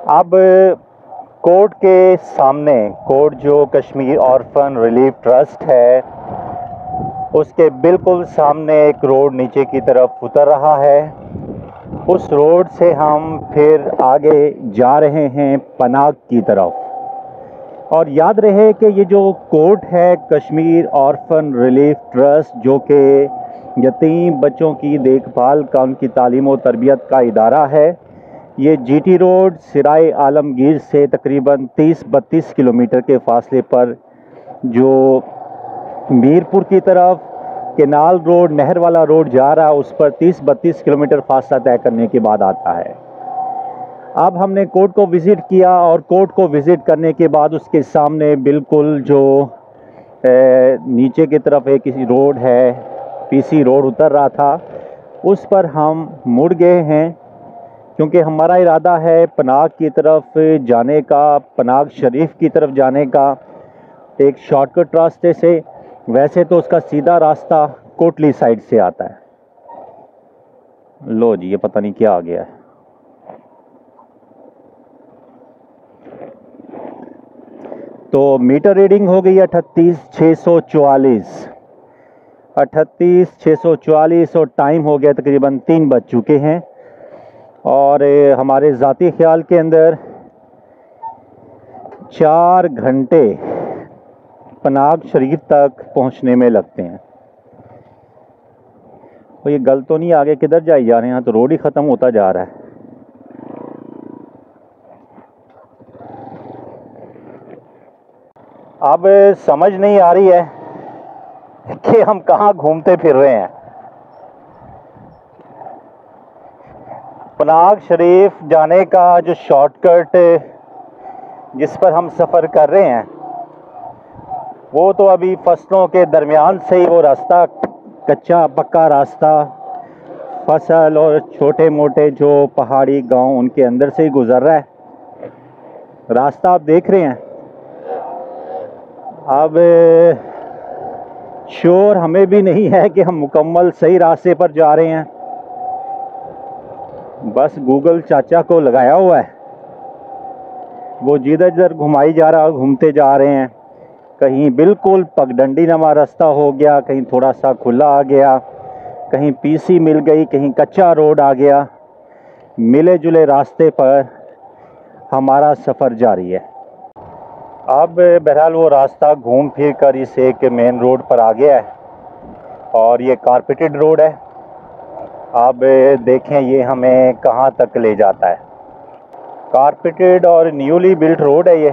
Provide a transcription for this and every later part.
अब कोर्ट के सामने, कोर्ट जो कश्मीर ऑर्फन रिलीफ ट्रस्ट है, उसके बिल्कुल सामने एक रोड नीचे की तरफ उतर रहा है। उस रोड से हम फिर आगे जा रहे हैं पनाग की तरफ। और याद रहे कि ये जो कोर्ट है कश्मीर ऑर्फन रिलीफ ट्रस्ट, जो कि यतीम बच्चों की देखभाल का, उनकी तालीम और तरबियत का इदारा है, ये जीटी रोड सिराय आलमगीर से तकरीबन 30-32 किलोमीटर के फासले पर, जो मीरपुर की तरफ केनाल रोड, नहर वाला रोड जा रहा है, उस पर 30-32 किलोमीटर फासला तय करने के बाद आता है। अब हमने कोर्ट को विज़िट किया और कोर्ट को विज़िट करने के बाद उसके सामने बिल्कुल जो नीचे की तरफ एक किसी रोड है, पीसी रोड उतर रहा था, उस पर हम मुड़ गए हैं, क्योंकि हमारा इरादा है पनाग की तरफ जाने का, पनाग शरीफ की तरफ जाने का एक शॉर्टकट रास्ते से। वैसे तो उसका सीधा रास्ता कोटली साइड से आता है। लो जी, ये पता नहीं क्या आ गया है। तो मीटर रीडिंग हो गई 38,644, 38,644 और टाइम हो गया तकरीबन 3 बज चुके हैं। और हमारे ज़ाती ख्याल के अंदर 4 घंटे पनाग शरीफ तक पहुंचने में लगते हैं। तो ये गल तो नहीं, आगे किधर जाए जा रहे हैं, तो रोड ही ख़त्म होता जा रहा है। अब समझ नहीं आ रही है कि हम कहाँ घूमते फिर रहे हैं। पनाग शरीफ जाने का जो शॉर्टकट जिस पर हम सफ़र कर रहे हैं, वो तो अभी फसलों के दरमियान से ही वो रास्ता, कच्चा पक्का रास्ता, फसल और छोटे मोटे जो पहाड़ी गांव, उनके अंदर से ही गुजर रहा है। रास्ता आप देख रहे हैं। अब श्योर हमें भी नहीं है कि हम मुकम्मल सही रास्ते पर जा रहे हैं। बस गूगल चाचा को लगाया हुआ है, वो जिधर जिधर घुमाई जा रहा, घूमते जा रहे हैं। कहीं बिल्कुल पगडंडी नमा रास्ता हो गया, कहीं थोड़ा सा खुला आ गया, कहीं पीसी मिल गई, कहीं कच्चा रोड आ गया। मिले जुले रास्ते पर हमारा सफ़र जारी है। अब बहरहाल वो रास्ता घूम फिर कर इस एक मेन रोड पर आ गया है, और ये कारपेटेड रोड है। अब देखें ये हमें कहाँ तक ले जाता है। कारपेटेड और न्यूली बिल्ट रोड है ये।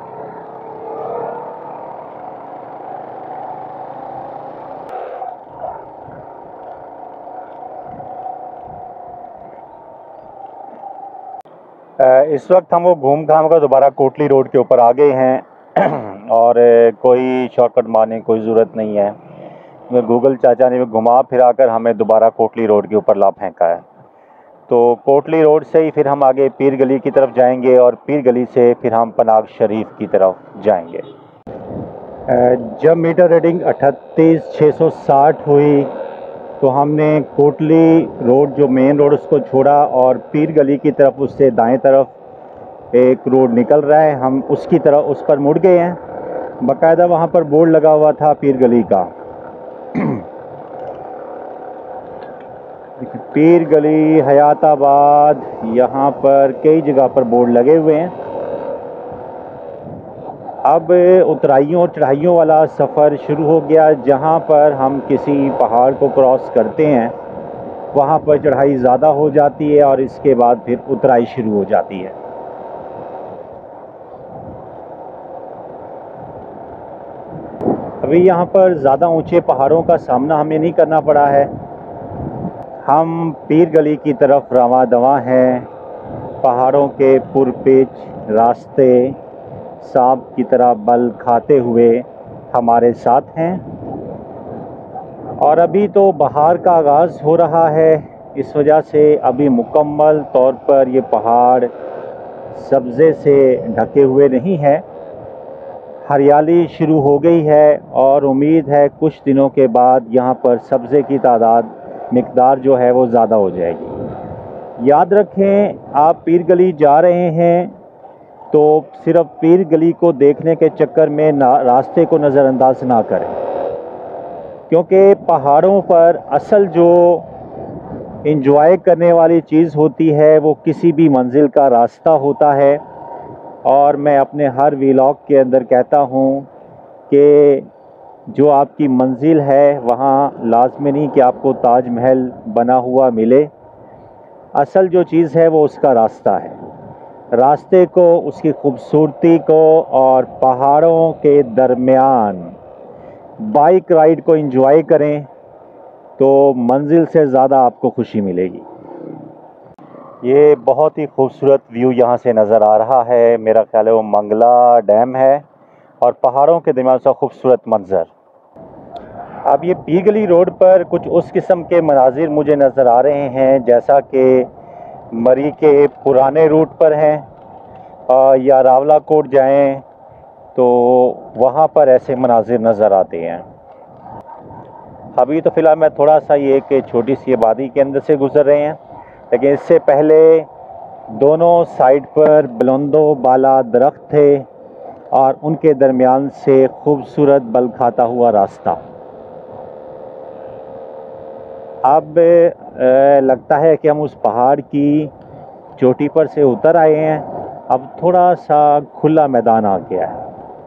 इस वक्त हम वो घूम घाम कर दोबारा कोटली रोड के ऊपर आ गए हैं और कोई शॉर्टकट मारने की कोई ज़रूरत नहीं है। गूगल चाचा ने घुमा फिरा कर हमें दोबारा कोटली रोड के ऊपर ला फेंका है। तो कोटली रोड से ही फिर हम आगे पीर गली की तरफ जाएंगे और पीर गली से फिर हम पनाग शरीफ की तरफ जाएंगे। जब मीटर रीडिंग 38,660 हुई तो हमने कोटली रोड, जो मेन रोड, उसको छोड़ा और पीर गली की तरफ, उससे दाएं तरफ एक रोड निकल रहा है, हम उसकी तरफ, उस पर मुड़ गए हैं। बाकायदा वहाँ पर बोर्ड लगा हुआ था पीर गली का। पीर गली, हयाताबाद, यहाँ पर कई जगह पर बोर्ड लगे हुए हैं। अब उतराइयों और चढ़ाइयों वाला सफ़र शुरू हो गया। जहाँ पर हम किसी पहाड़ को क्रॉस करते हैं, वहाँ पर चढ़ाई ज़्यादा हो जाती है और इसके बाद फिर उतराई शुरू हो जाती है। अभी यहाँ पर ज़्यादा ऊंचे पहाड़ों का सामना हमें नहीं करना पड़ा है। हम पीर गली की तरफ रवां दवां हैं। पहाड़ों के पुरपिच रास्ते सांप की तरह बल खाते हुए हमारे साथ हैं। और अभी तो बहार का आगाज़ हो रहा है, इस वजह से अभी मुकम्मल तौर पर ये पहाड़ सब्ज़े से ढके हुए नहीं है। हरियाली शुरू हो गई है और उम्मीद है कुछ दिनों के बाद यहाँ पर सब्ज़े की मिकदार जो है वो ज़्यादा हो जाएगी। याद रखें, आप पीर गली जा रहे हैं तो सिर्फ पीर गली को देखने के चक्कर में रास्ते को नज़रअंदाज ना करें, क्योंकि पहाड़ों पर असल जो इंजॉय करने वाली चीज़ होती है वो किसी भी मंजिल का रास्ता होता है। और मैं अपने हर व्लॉग के अंदर कहता हूँ कि जो आपकी मंजिल है वहाँ लाज़मी नहीं कि आपको ताजमहल बना हुआ मिले, असल जो चीज़ है वो उसका रास्ता है। रास्ते को, उसकी खूबसूरती को और पहाड़ों के दरमियान बाइक राइड को एंजॉय करें तो मंजिल से ज़्यादा आपको खुशी मिलेगी। ये बहुत ही खूबसूरत व्यू यहाँ से नज़र आ रहा है। मेरा ख्याल है वो मंगला डैम है और पहाड़ों के दरमियान सा खूबसूरत मंज़र। अब ये पीर गली रोड पर कुछ उस किस्म के मनाजिर मुझे नज़र आ रहे हैं जैसा कि मरी के पुराने रूट पर हैं, या रावलाकोट जाएं तो वहाँ पर ऐसे मनाजिर नज़र आते हैं। अभी तो फ़िलहाल मैं थोड़ा सा ये कि छोटी सी आबादी के अंदर से गुज़र रहे हैं, लेकिन इससे पहले दोनों साइड पर बुलंदो बाला दरख्त थे और उनके दरमियान से खूबसूरत बल खाता हुआ रास्ता। अब लगता है कि हम उस पहाड़ की चोटी पर से उतर आए हैं। अब थोड़ा सा खुला मैदान आ गया है।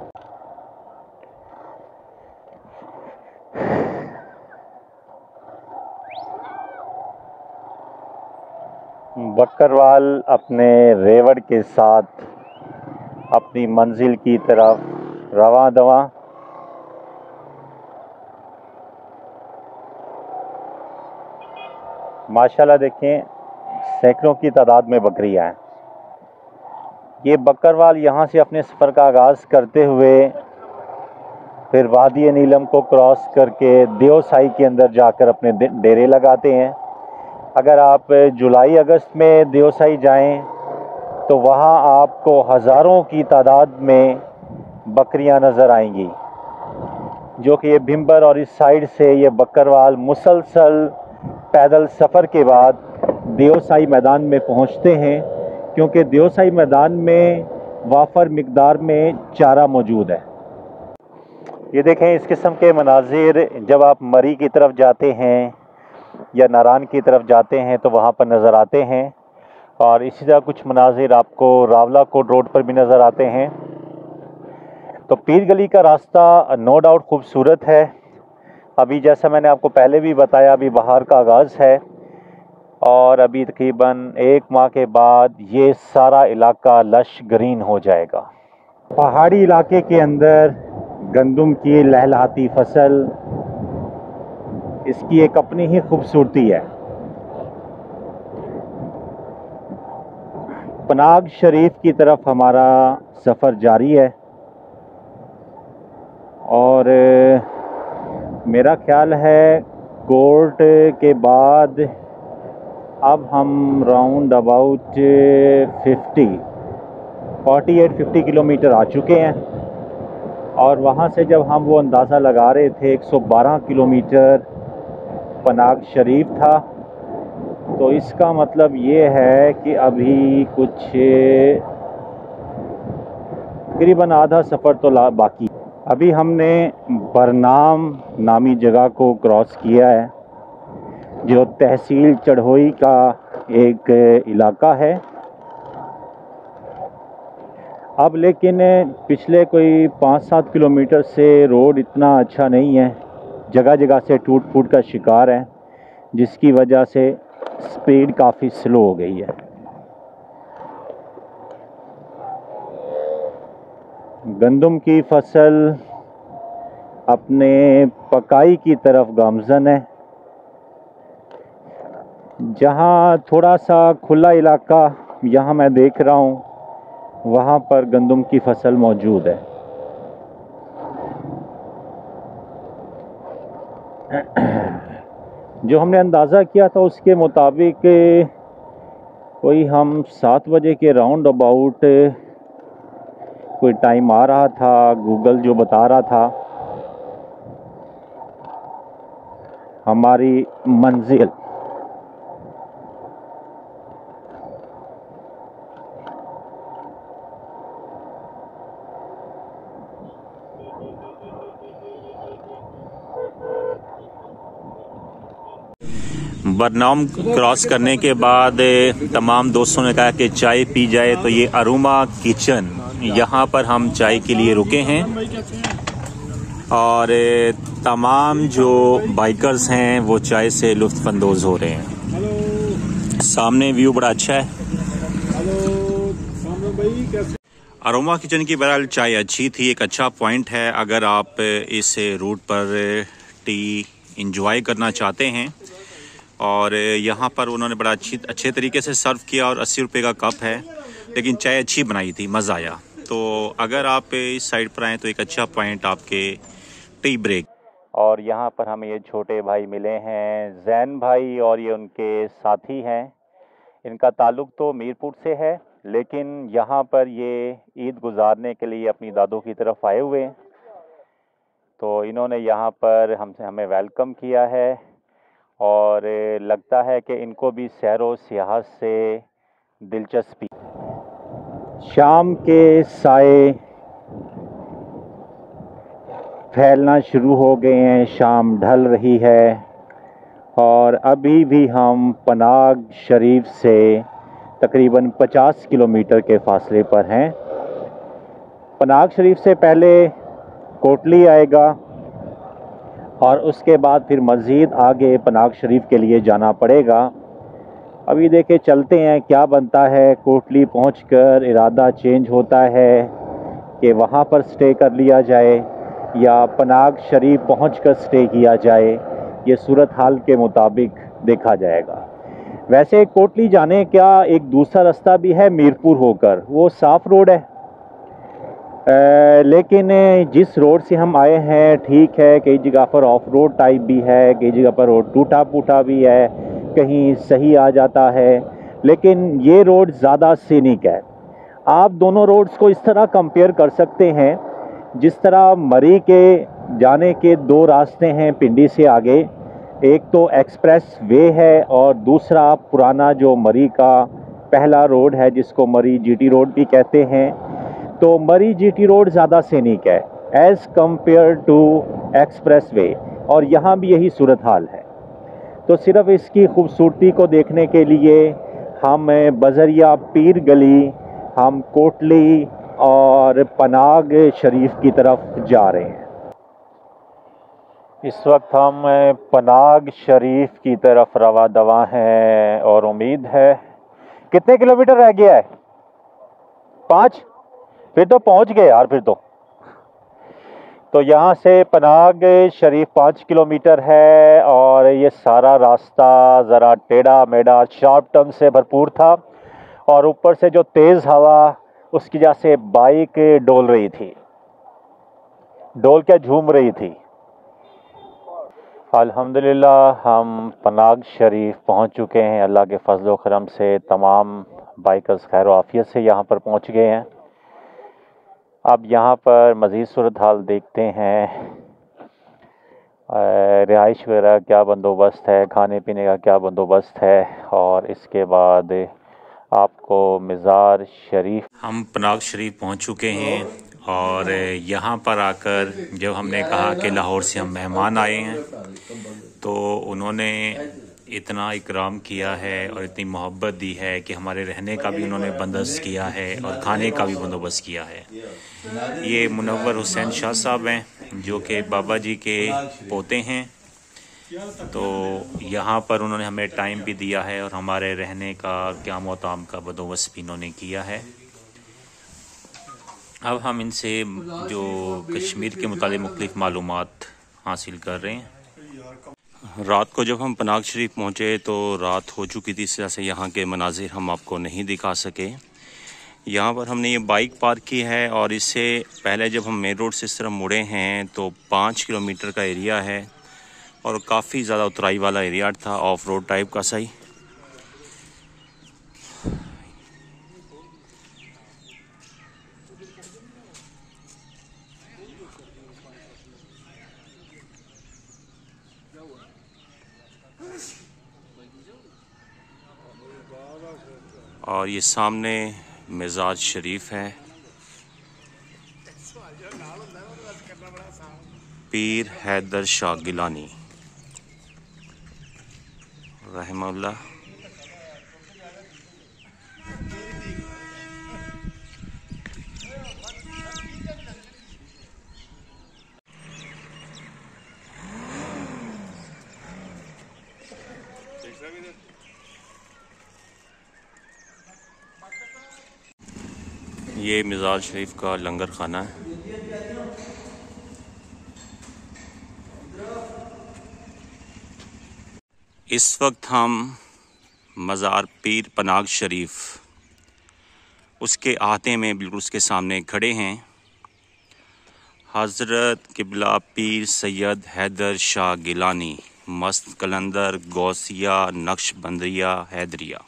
बकरवाल अपने रेवड़ के साथ अपनी मंजिल की तरफ रवां दवां। माशाल्लाह देखें, सैकड़ों की तादाद में बकरियां हैं। ये बकरवाल यहाँ से अपने सफ़र का आगाज़ करते हुए फिर वादी नीलम को क्रॉस करके देवसाई के अंदर जाकर अपने डेरे लगाते हैं। अगर आप जुलाई अगस्त में देवसाई जाएं तो वहाँ आपको हज़ारों की तादाद में बकरियां नज़र आएंगी, जो कि ये भिम्बर और इस साइड से ये बकरवाल मुसलसल पैदल सफ़र के बाद देवसाई मैदान में पहुँचते हैं, क्योंकि देवसाई मैदान में वाफर मिकदार में चारा मौजूद है। ये देखें, इस किस्म के मनाजिर जब आप मरी की तरफ जाते हैं या नारान की तरफ जाते हैं तो वहाँ पर नज़र आते हैं, और इसी तरह कुछ मनाजिर आपको रावलाकोट रोड पर भी नज़र आते हैं। तो पीर गली का रास्ता नो डाउट खूबसूरत है। अभी जैसा मैंने आपको पहले भी बताया, अभी बहार का आगाज़ है और अभी तकरीबन 1 माह के बाद ये सारा इलाका लश ग्रीन हो जाएगा। पहाड़ी इलाके के अंदर गंदम की लहलहाती फसल, इसकी एक अपनी ही खूबसूरती है। पनाग शरीफ की तरफ हमारा सफ़र जारी है और मेरा ख्याल है कोर्ट के बाद अब हम राउंड अबाउट 48-50 किलोमीटर आ चुके हैं। और वहाँ से जब हम वो अंदाज़ा लगा रहे थे 112 किलोमीटर पनाग शरीफ था, तो इसका मतलब ये है कि अभी कुछ तकरीबन आधा सफ़र तो बाकी। अभी हमने बरनाम नामी जगह को क्रॉस किया है, जो तहसील चढ़ोई का एक इलाका है। अब लेकिन पिछले कोई 5-7 किलोमीटर से रोड इतना अच्छा नहीं है, जगह जगह से टूट फूट का शिकार है, जिसकी वजह से स्पीड काफ़ी स्लो हो गई है। गंदम की फसल अपने पकाई की तरफ गामज़न है। जहाँ थोड़ा सा खुला इलाका यहाँ मैं देख रहा हूँ, वहाँ पर गंदम की फसल मौजूद है। जो हमने अंदाज़ा किया था उसके मुताबिक कोई हम 7 बजे के राउंड अबाउट कोई टाइम आ रहा था, गूगल जो बता रहा था हमारी मंजिल। बरनाम क्रॉस करने के बाद तमाम दोस्तों ने कहा कि चाय पी जाए, तो ये अरोमा किचन, यहाँ पर हम चाय के लिए रुके हैं और तमाम जो बाइकर्स हैं वो चाय से लुत्फ़अंदोज़ हो रहे हैं। सामने व्यू बड़ा अच्छा है। अरोमा किचन की बहरहाल चाय अच्छी थी, एक अच्छा पॉइंट है अगर आप इस रूट पर टी इंजॉय करना चाहते हैं। और यहाँ पर उन्होंने बड़ा अच्छे तरीके से सर्व किया और 80 रुपये का कप है, लेकिन चाय अच्छी बनाई थी, मज़ा आया। तो अगर आप इस साइड पर आएँ तो एक अच्छा पॉइंट आपके टी ब्रेक। और यहाँ पर हमें ये छोटे भाई मिले हैं, जैन भाई, और ये उनके साथी हैं। इनका ताल्लुक़ तो मीरपुर से है, लेकिन यहाँ पर ये ईद गुजारने के लिए अपनी दादों की तरफ आए हुए हैं। तो इन्होंने यहाँ पर हमें वेलकम किया है और लगता है कि इनको भी सैर व सियाहत से दिलचस्पी। शाम के साए फैलना शुरू हो गए हैं, शाम ढल रही है और अभी भी हम पनाग शरीफ से तकरीबन 50 किलोमीटर के फासले पर हैं। पनाग शरीफ से पहले कोटली आएगा और उसके बाद फिर मज़ीद आगे पनाग शरीफ के लिए जाना पड़ेगा। अभी देखे चलते हैं क्या बनता है। कोटली पहुंचकर इरादा चेंज होता है कि वहां पर स्टे कर लिया जाए या पनाग शरीफ पहुंचकर स्टे किया जाए, ये सूरत हाल के मुताबिक देखा जाएगा। वैसे कोटली जाने का एक दूसरा रास्ता भी है मीरपुर होकर, वो साफ़ रोड है। लेकिन जिस रोड से हम आए हैं ठीक है, कई जगह पर ऑफ रोड टाइप भी है, कई जगह पर रोड टूटा फूटा भी है, कहीं सही आ जाता है, लेकिन ये रोड ज़्यादा सीनिक है। आप दोनों रोड्स को इस तरह कंपेयर कर सकते हैं जिस तरह मरी के जाने के दो रास्ते हैं पिंडी से आगे, एक तो एक्सप्रेस वे है और दूसरा पुराना जो मरी का पहला रोड है जिसको मरी जीटी रोड भी कहते हैं। तो मरी जीटी रोड ज़्यादा सीनिक है as compare to expressway, और यहाँ भी यही सूरत हाल है। तो सिर्फ इसकी खूबसूरती को देखने के लिए हम बजरिया पीर गली, हम कोटली और पनाग शरीफ की तरफ जा रहे हैं। इस वक्त हम पनाग शरीफ की तरफ रवा दवा हैं और उम्मीद है कितने किलोमीटर रह गया है? 5? फिर तो पहुंच गए यार। फिर तो यहाँ से पनाग शरीफ 5 किलोमीटर है और ये सारा रास्ता ज़रा टेढ़ा मेढ़ा शार्प टर्न से भरपूर था और ऊपर से जो तेज़ हवा उसकी वजह से बाइक डोल रही थी, डोल क्या झूम रही थी। अल्हम्दुलिल्लाह हम पनाग शरीफ पहुँच चुके हैं। अल्लाह के फजल व करम से तमाम बाइकर्स खैर आफियत से यहाँ पर पहुँच गए हैं। अब यहाँ पर मज़ीद सूरत हाल देखते हैं, रिहाइश वगैरह क्या बंदोबस्त है, खाने पीने का क्या बंदोबस्त है, और इसके बाद आपको मज़ार शरीफ। हम पनाग शरीफ पहुँच चुके हैं और यहाँ पर आकर जब हमने कहा कि लाहौर से हम मेहमान आए हैं तो उन्होंने इतना इकराम किया है और इतनी मोहब्बत दी है कि हमारे रहने का भी उन्होंने बंदोबस्त किया है और खाने का भी बंदोबस्त किया है। ये मुनव्वर हुसैन शाह साहब हैं जो कि बाबा जी के पोते हैं। तो यहाँ पर उन्होंने हमें टाइम भी दिया है और हमारे रहने का क़याम व ताम का बंदोबस्त भी इन्होंने किया है। अब हम इनसे जो कश्मीर के मुतालिक मुख्तलिफ़ मालूमात हासिल कर रहे हैं। रात को जब हम पनाग शरीफ पहुँचे तो रात हो चुकी थी, इस वजह से यहाँ के मनाजिर हम आपको नहीं दिखा सके। यहाँ पर हमने ये बाइक पार्क की है और इससे पहले जब हम मेन रोड से इस तरफ मुड़े हैं तो 5 किलोमीटर का एरिया है और काफ़ी ज़्यादा उतराई वाला एरिया था, ऑफ रोड टाइप का सही। और ये सामने मज़ार शरीफ है, पीर हैदर शाह गिलानी रहमहुल्लाह। ये मिज़ार शरीफ का लंगर खाना है। इस वक्त हम मज़ार पीर पनाग शरीफ उसके अहाते में बिल्कुल उसके सामने खड़े हैं। हज़रत किबला पीर सैयद हैदर शाह गिलानी मस्त कलंदर गौसिया नक्शबंदिया हैदरिया।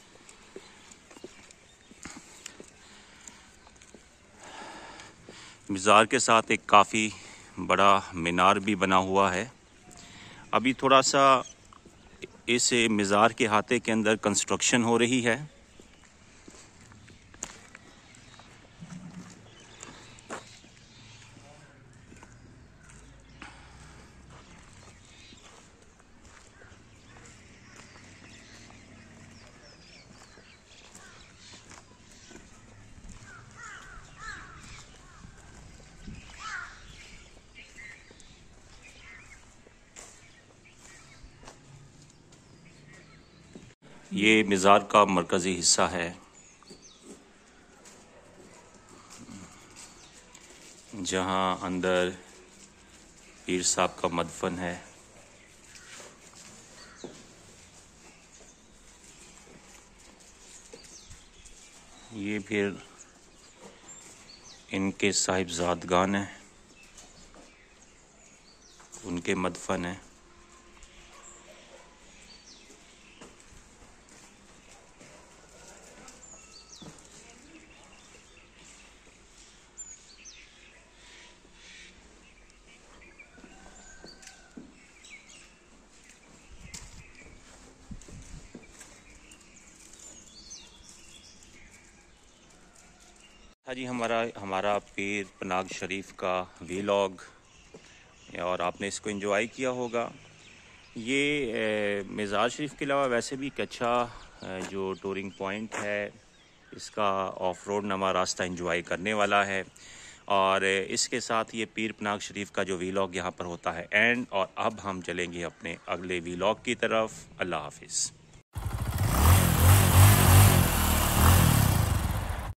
मज़ार के साथ एक काफ़ी बड़ा मीनार भी बना हुआ है। अभी थोड़ा सा इस मज़ार के अहाते के अंदर कंस्ट्रक्शन हो रही है। ये मज़ार का मरकज़ी हिस्सा है जहाँ अंदर पीर साहब का मदफन है। ये फिर इनके साहिबजादगान हैं, उनके मदफन है। हाँ जी, हमारा पीर पनाग शरीफ का वीलॉग, और आपने इसको एंजॉय किया होगा। ये मज़ार शरीफ के अलावा वैसे भी एक अच्छा जो टूरिंग पॉइंट है, इसका ऑफ रोड नमा रास्ता एंजॉय करने वाला है। और इसके साथ ये पीर पनाग शरीफ का जो वीलॉग यहाँ पर होता है एंड। और अब हम चलेंगे अपने अगले वीलॉग की तरफ। अल्लाह हाफिज़।